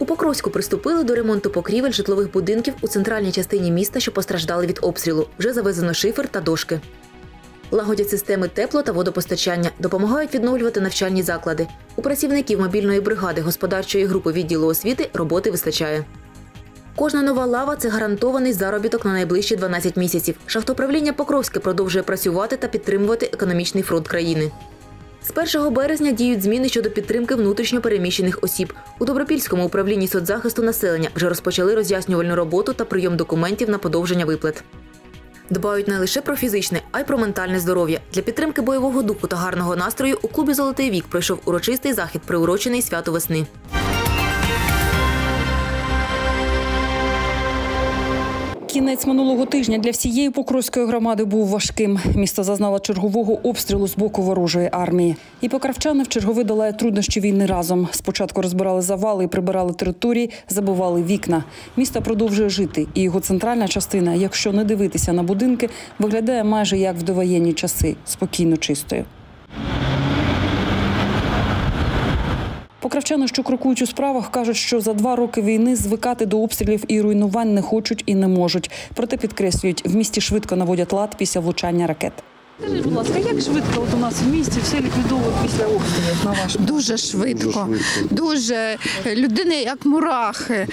У Покровську приступили до ремонту покрівель житлових будинків у центральній частині міста, що постраждали від обстрілу. Вже завезено шифер та дошки. Лагодять системи тепло- та водопостачання, допомагають відновлювати навчальні заклади. У працівників мобільної бригади господарчої групи відділу освіти роботи вистачає. Кожна нова лава – це гарантований заробіток на найближчі 12 місяців. Шахтоуправління Покровське продовжує працювати та підтримувати економічний фронт країни. З 1 березня діють зміни щодо підтримки внутрішньо переміщених осіб. У Добропільському управлінні соцзахисту населення вже розпочали роз'яснювальну роботу та прийом документів на подовження виплат. Дбають не лише про фізичне, а й про ментальне здоров'я. Для підтримки бойового духу та гарного настрою у клубі «Золотий вік» пройшов урочистий захід, приурочений святу весни. Кінець минулого тижня для всієї Покровської громади був важким. Місто зазнало чергового обстрілу з боку ворожої армії. І покровчани вчергове долають труднощі війни разом. Спочатку розбирали завали і прибирали території, забивали вікна. Місто продовжує жити, і його центральна частина, якщо не дивитися на будинки, виглядає майже як в довоєнні часи, спокійно чистою. Покровчани, що крокують у справах, кажуть, що за 2 роки війни звикати до обстрілів і руйнувань не хочуть і не можуть. Проте, підкреслюють, в місті швидко наводять лад після влучання ракет. Скажіть, будь ласка, як швидко у нас в місті все ліквідовують після обстрілів, на ваш погляд? Дуже швидко. Дуже. Людини як мурахи.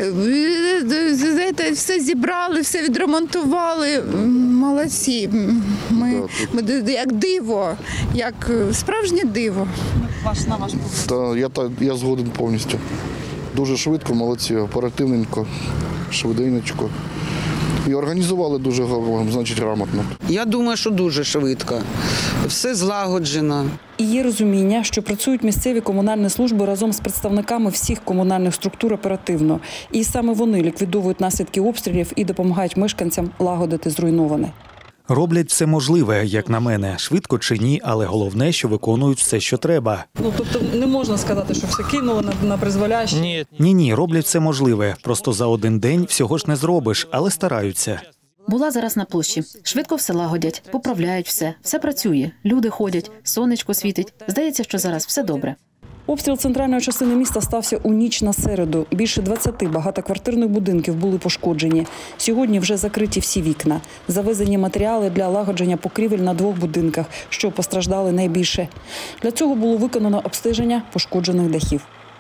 Все зібрали, все відремонтували. Молодці. Ми як диво, як справжнє диво. На ваш погляд? Я згоден повністю. Дуже швидко, молодці, оперативненько, швиденько. І організували дуже, значить, грамотно. Я думаю, що дуже швидко. Все злагоджено. І є розуміння, що працюють місцеві комунальні служби разом з представниками всіх комунальних структур оперативно. І саме вони ліквідовують наслідки обстрілів і допомагають мешканцям лагодити зруйноване. Роблять все можливе, як на мене. Швидко чи ні, але головне, що виконують все, що треба. Тобто не можна сказати, що все кинули на призволяще? Ні, роблять все можливе. Просто за один день всього ж не зробиш, але стараються. Була зараз на площі. Швидко все лагодять, поправляють все. Все працює. Люди ходять, сонечко світить. Здається, що зараз все добре. Обстріл центральної частини міста стався у ніч на середу. Більше 20 багатоквартирних будинків були пошкоджені. Сьогодні вже закриті всі вікна. Завезені матеріали для лагодження покрівель на 2 будинках, що постраждали найбільше. Для цього було виконано обстеження пошкоджених дахів.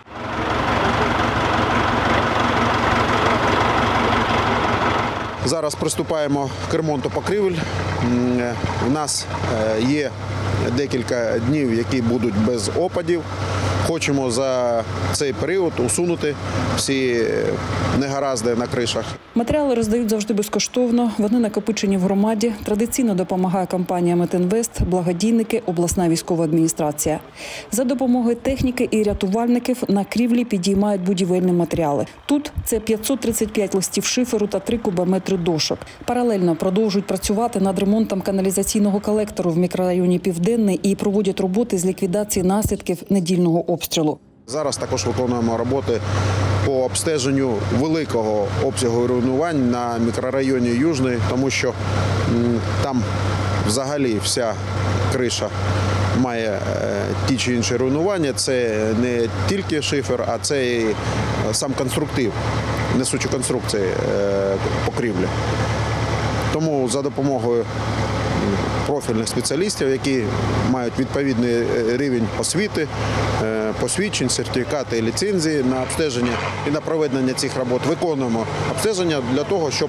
Зараз приступаємо к ремонту покрівель. У нас є декілька днів, які будуть без опадів. Хочемо за цей період усунути всі негаразди на кришах. Матеріали роздають завжди безкоштовно. Вони накопичені в громаді. Традиційно допомагає компанія «Метинвест», благодійники, обласна військова адміністрація. За допомогою техніки і рятувальників на крівлі підіймають будівельні матеріали. Тут це 535 листів шиферу та 3 кубометри дошок. Паралельно продовжують працювати над ремонтом каналізаційного колектору в мікрорайоні Південний і проводять роботи з ліквідації наслідків недільного обстрілу. Зараз також виконуємо роботи по обстеженню великого обсягу руйнувань на мікрорайоні Южний, тому що там взагалі вся криша має ті чи інші руйнування. Це не тільки шифер, а це і сам конструктив, несучі конструкції покрівлі. Тому за допомогою профільних спеціалістів, які мають відповідний рівень освіти, посвідчень, сертифікати і ліцензії на обстеження і на проведення цих робот, виконуємо обстеження для того, щоб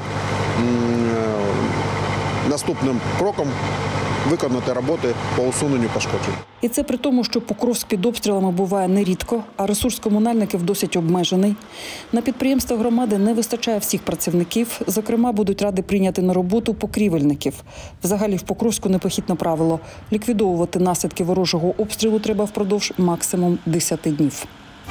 наступним кроком виконати роботи по усуненню пошкоджень. І це при тому, що Покровськ під обстрілами буває нерідко, а ресурс комунальників досить обмежений. На підприємствах громади не вистачає всіх працівників. Зокрема, будуть раді прийняти на роботу покрівельників. Взагалі в Покровську непохитне правило – ліквідовувати наслідки ворожого обстрілу треба впродовж максимум 10 днів.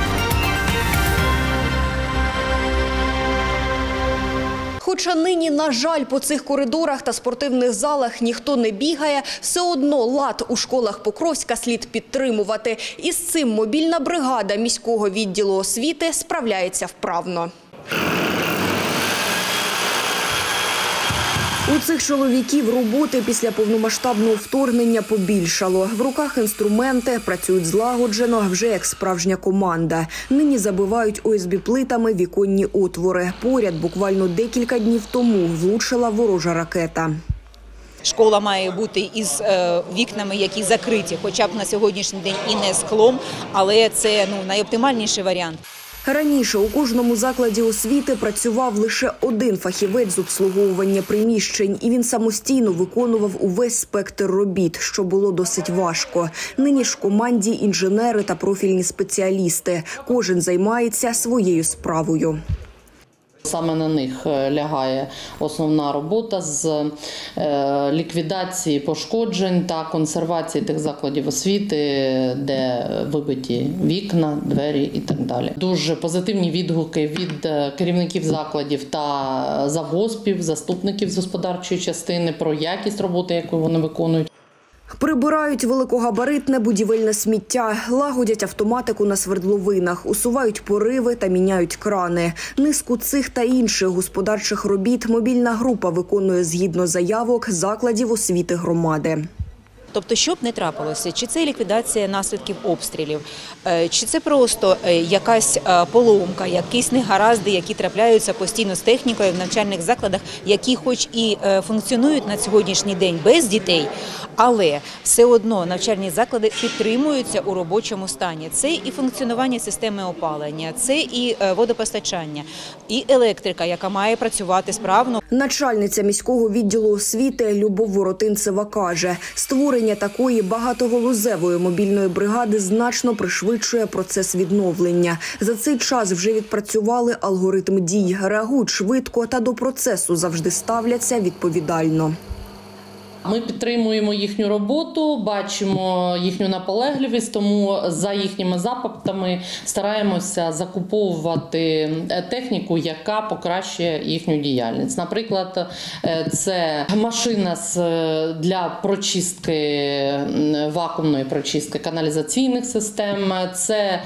Хоча нині, на жаль, по цих коридорах та спортивних залах ніхто не бігає, все одно лад у школах Покровська слід підтримувати. І з цим мобільна бригада міського відділу освіти справляється вправно. У цих чоловіків роботи після повномасштабного вторгнення побільшало. В руках інструменти, працюють злагоджено, вже як справжня команда. Нині забивають ОСБ-плитами віконні отвори. Поряд буквально декілька днів тому влучила ворожа ракета. Школа має бути із вікнами, які закриті, хоча б на сьогоднішній день і не склом, але це найоптимальніший варіант. Раніше у кожному закладі освіти працював лише один фахівець з обслуговування приміщень, і він самостійно виконував увесь спектр робіт, що було досить важко. Нині ж в команді інженери та профільні спеціалісти. Кожен займається своєю справою. Саме на них лягає основна робота з ліквідації пошкоджень та консервації тих закладів освіти, де вибиті вікна, двері і так далі. Дуже позитивні відгуки від керівників закладів та завгоспів, заступників з господарчої частини про якість роботи, яку вони виконують. Прибирають великогабаритне будівельне сміття, лагодять автоматику на свердловинах, усувають пориви та міняють крани. Низку цих та інших господарчих робіт мобільна група виконує згідно заявок закладів освіти громади. Тобто, що б не трапилося, чи це ліквідація наслідків обстрілів, чи це просто якась поломка, якісь негаразди, які трапляються постійно з технікою в навчальних закладах, які хоч і функціонують на сьогоднішній день без дітей, але все одно навчальні заклади підтримуються у робочому стані. Це і функціонування системи опалення, це і водопостачання, і електрика, яка має працювати справно. Начальниця міського відділу освіти Любов Воротинцева каже, створення такої багатоголузевої мобільної бригади значно пришвидшує процес відновлення. За цей час вже відпрацювали алгоритм дій, реагують швидко та до процесу завжди ставляться відповідально. Ми підтримуємо їхню роботу, бачимо їхню наполегливість, тому за їхніми запитами стараємося закуповувати техніку, яка покращує їхню діяльність. Наприклад, це машина для прочистки, вакуумної прочистки каналізаційних систем, це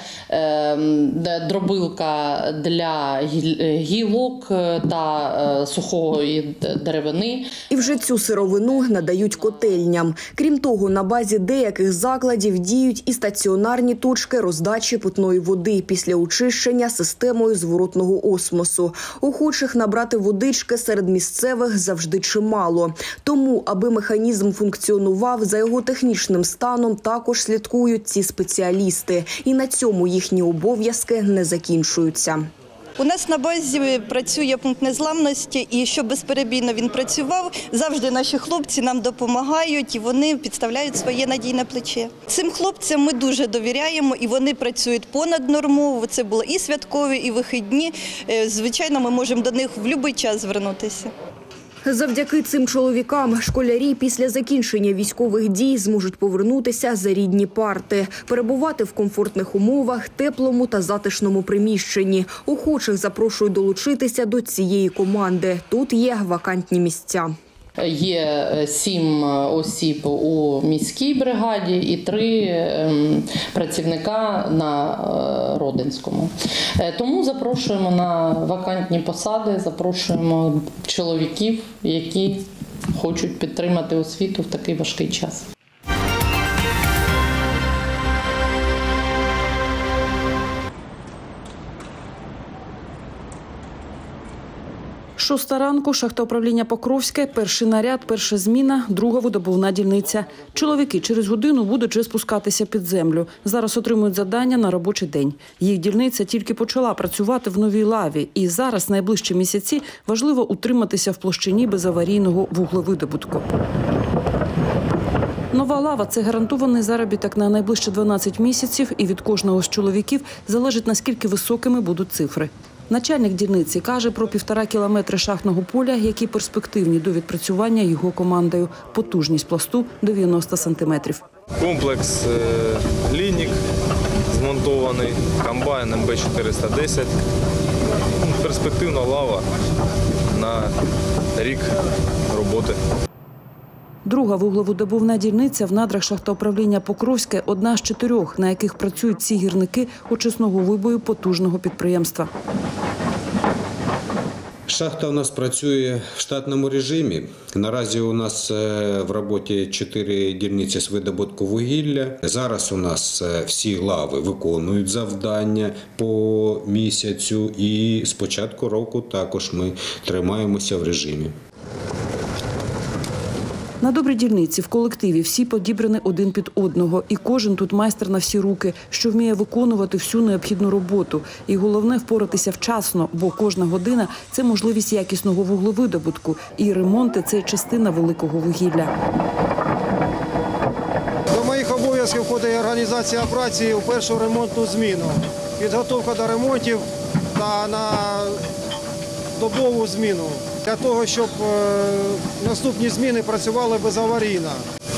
дробилка для гілок та сухої деревини. І вже цю сировину надають котельням. Крім того, на базі деяких закладів діють і стаціонарні точки роздачі питної води після очищення системою зворотного осмосу. Охочих набрати водички серед місцевих завжди чимало. Тому, аби механізм функціонував, за його технічним станом також слідкують ці спеціалісти. І на цьому їхні обов'язки не закінчуються. У нас на базі працює пункт незламності, і щоб безперебійно він працював, завжди наші хлопці нам допомагають, і вони підставляють своє надійне плече. Цим хлопцям ми дуже довіряємо, і вони працюють понаднормово. Це було і святкові, і вихідні. Звичайно, ми можемо до них в будь-який час звернутися. Завдяки цим чоловікам школярі після закінчення військових дій зможуть повернутися за рідні парти, перебувати в комфортних умовах, теплому та затишному приміщенні. Охочих запрошують долучитися до цієї команди. Тут є вакантні місця. Є 7 осіб у міській бригаді і 3 працівника на Родинському. Тому запрошуємо на вакантні посади, запрошуємо чоловіків, які хочуть підтримати освіту в такий важкий час. Шоста ранку, шахтоуправління Покровське, перший наряд, перша зміна, друга видобувна дільниця. Чоловіки через годину будуть вже спускатися під землю. Зараз отримують завдання на робочий день. Їх дільниця тільки почала працювати в новій лаві. І зараз, найближчі місяці, важливо утриматися в площині безаварійного вуглевидобутку. Нова лава – це гарантований заробіток на найближчі 12 місяців, і від кожного з чоловіків залежить, наскільки високими будуть цифри. Начальник дільниці каже про 1,5 кілометри шахтного поля, які перспективні до відпрацювання його командою. Потужність пласту – 90 сантиметрів. Комплекс лінік змонтований, комбайн МБ-410. Перспективна лава на рік роботи. Друга вуглевидобувна дільниця в надрах шахтоуправління Покровське – одна з 4, на яких працюють ці гірники очисного вибою потужного підприємства. Шахта у нас працює в штатному режимі. Наразі у нас в роботі 4 дільниці з видобутку вугілля. Зараз у нас всі лави виконують завдання по місяцю і з початку року також ми тримаємося в режимі. На добрій дільниці в колективі всі подібрані один під одного. І кожен тут майстер на всі руки, що вміє виконувати всю необхідну роботу. І головне – впоратися вчасно, бо кожна година – це можливість якісного вуглевидобутку. І ремонти – це частина великого вугілля. До моїх обов'язків входить організація праці у першу ремонтну зміну. Підготовка до ремонтів та на добову зміну. Для того, щоб наступні зміни працювали безаварійно.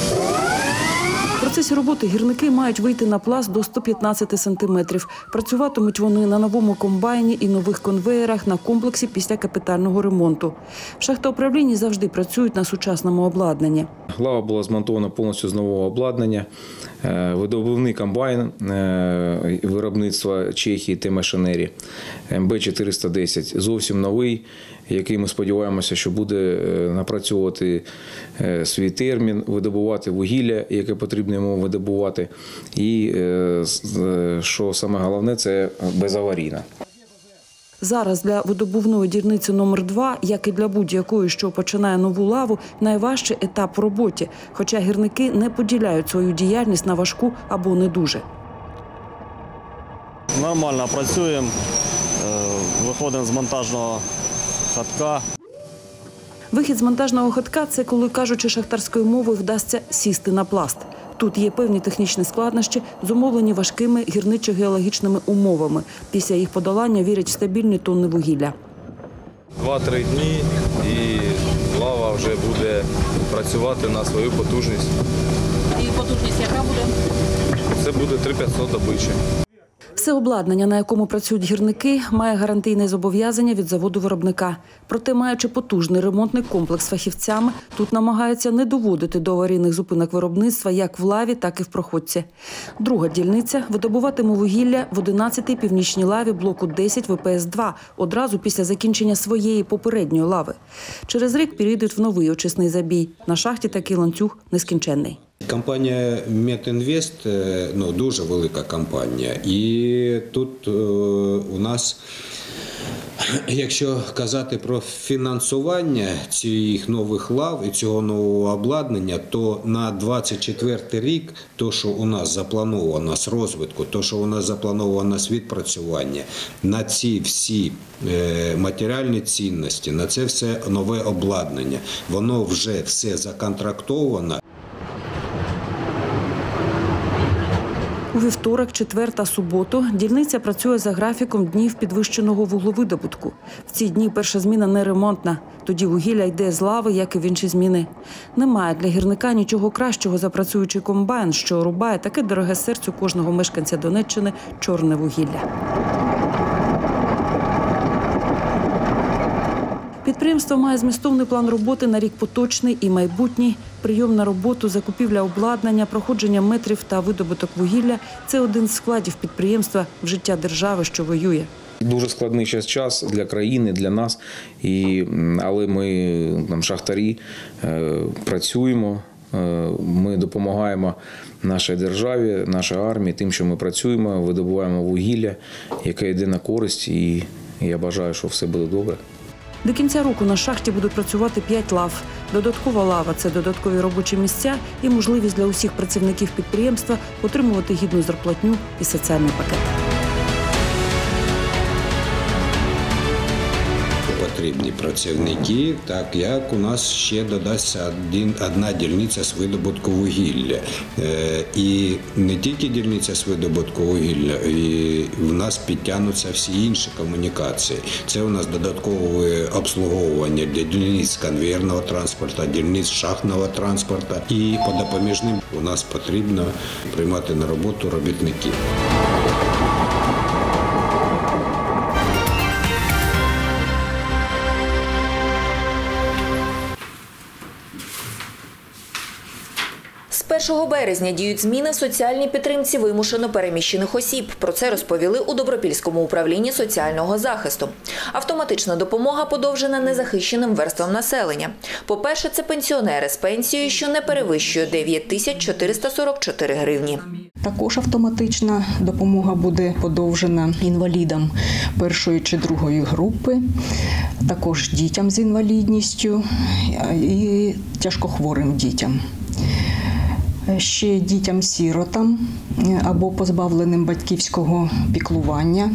В процесі роботи гірники мають вийти на пласт до 115 сантиметрів. Працюватимуть вони на новому комбайні і нових конвеєрах на комплексі після капітального ремонту. В шахтоуправлінні завжди працюють на сучасному обладнанні. Лава була змонтована повністю з нового обладнання. Видобувний комбайн виробництва Чехії Т-Машинері МБ-410. Зовсім новий, який ми сподіваємося, що буде напрацьовувати свій термін, видобувати вугілля, яке потрібно йому видобувати. І, що саме головне, це безаварійна. Зараз для видобувної дільниці номер 2, як і для будь-якої, що починає нову лаву, найважчий етап в роботі, хоча гірники не поділяють свою діяльність на важку або не дуже. Нормально працюємо, виходимо з монтажного хатка. Вихід з монтажного хатка – це, коли, кажучи шахтарською мовою, вдасться сісти на пласт. Тут є певні технічні складнощі, зумовлені важкими гірничо-геологічними умовами. Після їх подолання вірять в стабільні тонни вугілля. 2-3 дні і лава вже буде працювати на свою потужність. І потужність яка буде? Це буде 3500 добичі. Все обладнання, на якому працюють гірники, має гарантійне зобов'язання від заводу-виробника. Проте, маючи потужний ремонтний комплекс з фахівцями, тут намагаються не доводити до аварійних зупинок виробництва як в лаві, так і в проходці. Друга дільниця видобуватиме вугілля в 11-й північній лаві блоку 10 ВПС-2 одразу після закінчення своєї попередньої лави. Через рік перейдуть в новий очисний забій. На шахті такий ланцюг нескінченний. Компанія Метінвест дуже велика компанія. І тут у нас, якщо казати про фінансування цих нових лав і цього нового обладнання, то на 24-й рік, то, що у нас заплановано з розвитку, то, що у нас заплановано з відпрацювання, на ці всі матеріальні цінності, на це все нове обладнання, воно вже все законтрактовано. У вівторок, четвер та суботу дільниця працює за графіком днів підвищеного вуглевидобутку. В ці дні перша зміна не ремонтна. Тоді вугілля йде з лави, як і в інші зміни. Немає для гірника нічого кращого за працюючий комбайн, що рубає таке дороге серцю кожного мешканця Донеччини – чорне вугілля. Підприємство має змістовний план роботи на рік поточний і майбутній. Прийом на роботу, закупівля обладнання, проходження метрів та видобуток вугілля – це один з вкладів підприємства в життя держави, що воює. Дуже складний час для країни, для нас, але ми, шахтарі, працюємо. Ми допомагаємо нашій державі, нашій армії тим, що ми працюємо, видобуваємо вугілля, яке йде на користь, і я бажаю, що все буде добре. До кінця року на шахті будуть працювати 5 лав. Додаткова лава – це додаткові робочі місця і можливість для усіх працівників підприємства отримувати гідну зарплатню і соціальний пакет. Потрібні працівники, так як у нас ще додасться одна дільниця з видобутку вугілля. І не тільки дільниця з видобутку вугілля, і в нас підтягнуться всі інші комунікації. Це у нас додаткове обслуговування для дільниць конвейерного транспорту, дільниць шахтного транспорту. І по допоміжним у нас потрібно приймати на роботу робітників. З 1 березня діють зміни в соціальній підтримці вимушено переміщених осіб. Про це розповіли у Добропільському управлінні соціального захисту. Автоматична допомога подовжена незахищеним верствам населення. По-перше, це пенсіонери з пенсією, що не перевищує 9444 гривні. Також автоматична допомога буде подовжена інвалідам першої чи другої групи, також дітям з інвалідністю і тяжкохворим дітям. Ще дітям-сіротам або позбавленим батьківського піклування,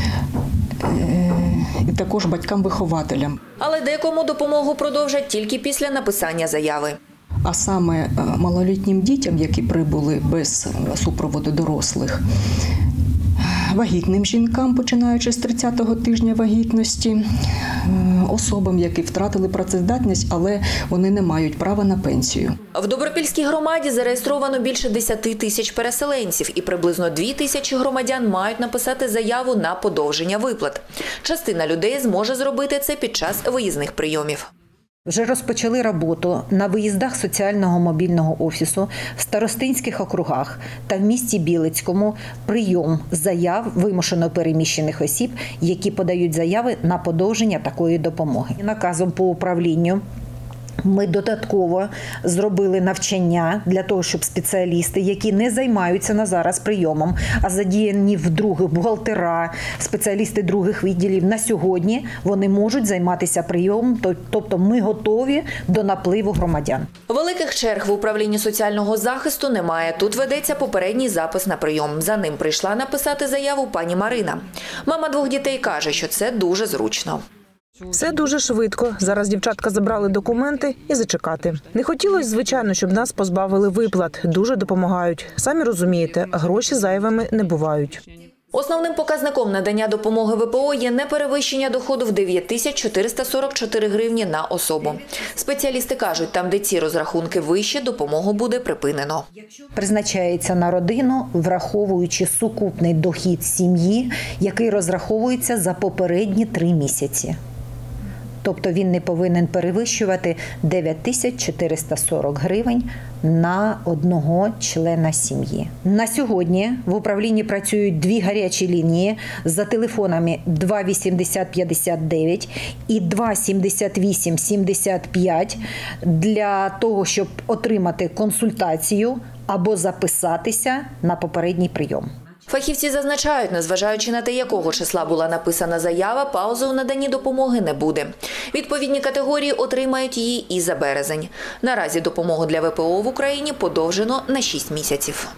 і також батькам-вихователям. Але декому допомогу продовжать тільки після написання заяви. А саме малолітнім дітям, які прибули без супроводу дорослих, вагітним жінкам, починаючи з 30-го тижня вагітності, особам, які втратили працездатність, але вони не мають права на пенсію. В Добропільській громаді зареєстровано більше 10 тисяч переселенців і приблизно 2 тисячі громадян мають написати заяву на подовження виплат. Частина людей зможе зробити це під час виїзних прийомів. Вже розпочали роботу на виїздах соціального мобільного офісу в старостинських округах та в місті Білицькому прийом заяв вимушено переміщених осіб, які подають заяви на подовження такої допомоги. Наказом по управлінню ми додатково зробили навчання для того, щоб спеціалісти, які не займаються на зараз прийомом, а задіяні в других бухгалтера, спеціалісти других відділів, на сьогодні вони можуть займатися прийомом, тобто ми готові до напливу громадян. Великих черг в управлінні соціального захисту немає. Тут ведеться попередній запис на прийом. За ним прийшла написати заяву пані Марина. Мама 2 дітей каже, що це дуже зручно. Все дуже швидко. Зараз дівчатка забрали документи і зачекати. Не хотілося, звичайно, щоб нас позбавили виплат. Дуже допомагають. Самі розумієте, гроші зайвими не бувають. Основним показником надання допомоги ВПО є неперевищення доходу в 9444 гривні на особу. Спеціалісти кажуть, там, де ці розрахунки вищі, допомогу буде припинено. Призначається на родину, враховуючи сукупний дохід сім'ї, який розраховується за попередні 3 місяці. Тобто він не повинен перевищувати 9440 гривень на одного члена сім'ї. На сьогодні в управлінні працюють 2 гарячі лінії за телефонами 28059 і 27875 для того, щоб отримати консультацію або записатися на попередній прийом. Фахівці зазначають, незважаючи на те, якого числа була написана заява, паузи у наданні допомоги не буде. Відповідні категорії отримають її і за березень. Наразі допомогу для ВПО в Україні подовжено на 6 місяців.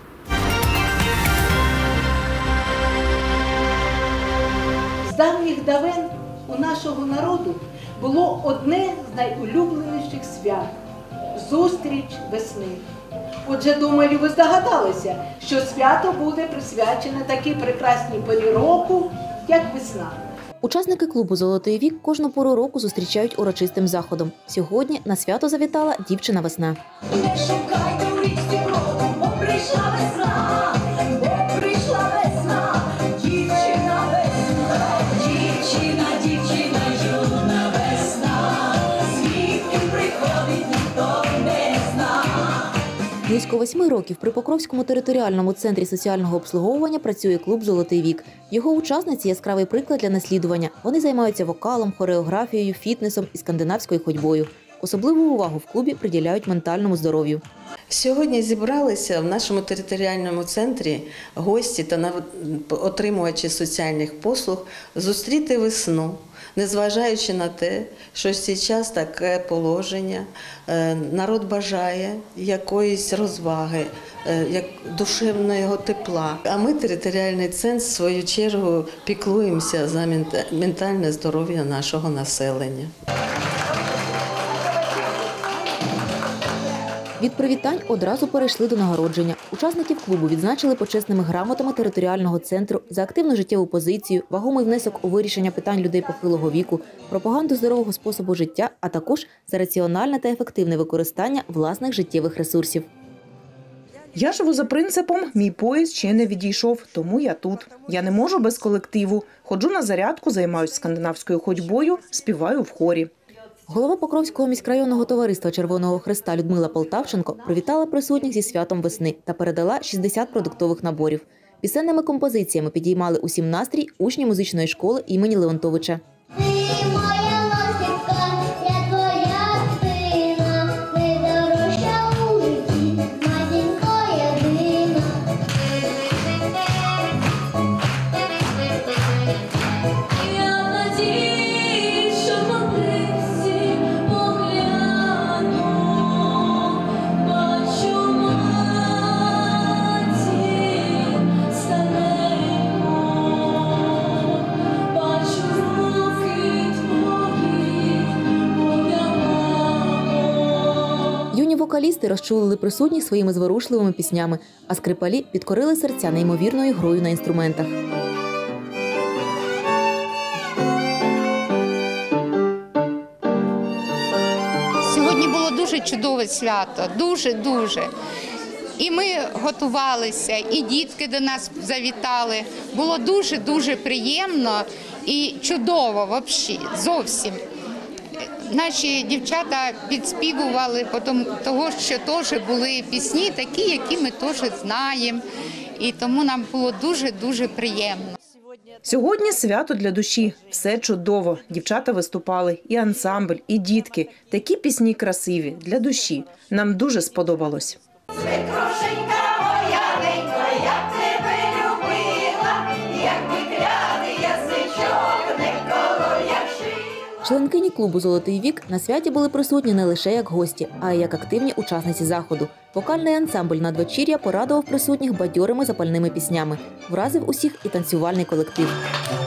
З давніх давен у нашого народу було одне з найулюбленіших свят – зустріч весни. Отже, думаю, ви здогадалися, що свято буде присвячене такій прекрасній порі року, як весна. Учасники клубу «Золотий вік» кожну пору року зустрічають урочистим заходом. Сьогодні на свято завітала дівчина-весна. Не шукайте у річці броду, бо прийшла весна, дівчина весна, дівчина, юна весна, звідки приходить, ніхто не зна. Близько 8 років при Покровському територіальному центрі соціального обслуговування працює клуб «Золотий вік». Його учасниці – яскравий приклад для наслідування. Вони займаються вокалом, хореографією, фітнесом і скандинавською ходьбою. Особливу увагу в клубі приділяють ментальному здоров'ю. Сьогодні зібралися в нашому територіальному центрі гості та отримувачі соціальних послуг зустріти весну, незважаючи на те, що зараз таке положення, народ бажає якоїсь розваги, душевного тепла. А ми, територіальний центр, в свою чергу, піклуємося за ментальне здоров'я нашого населення. Від привітань одразу перейшли до нагородження. Учасників клубу відзначили почесними грамотами територіального центру за активну життєву позицію, вагомий внесок у вирішення питань людей похилого віку, пропаганду здорового способу життя, а також за раціональне та ефективне використання власних життєвих ресурсів. Я живу за принципом «мій поїзд ще не відійшов, тому я тут». Я не можу без колективу. Ходжу на зарядку, займаюся скандинавською ходьбою, співаю в хорі. Голова Покровського міськрайонного товариства Червоного Хреста Людмила Полтавченко привітала присутніх зі святом весни та передала 60 продуктових наборів. Пісенними композиціями підіймали усім настрій учні музичної школи імені Леонтовича. Юні вокалісти розчулили присутніх своїми зворушливими піснями, а скрипалі підкорили серця неймовірною грою на інструментах. Сьогодні було дуже чудове свято, дуже-дуже. І ми готувалися, і дітки до нас завітали. Було дуже-дуже приємно і чудово взагалі, зовсім. Наші дівчата підспівували, тому що теж були пісні такі, які ми теж знаємо. І тому нам було дуже-дуже приємно. Сьогодні свято для душі. Все чудово. Дівчата виступали, і ансамбль, і дітки. Такі пісні красиві, для душі. Нам дуже сподобалось. Членкині клубу «Золотий вік» на святі були присутні не лише як гості, а й як активні учасниці заходу. Вокальний ансамбль «Надвечір'я» порадував присутніх бадьорими запальними піснями. Вразив усіх і танцювальний колектив.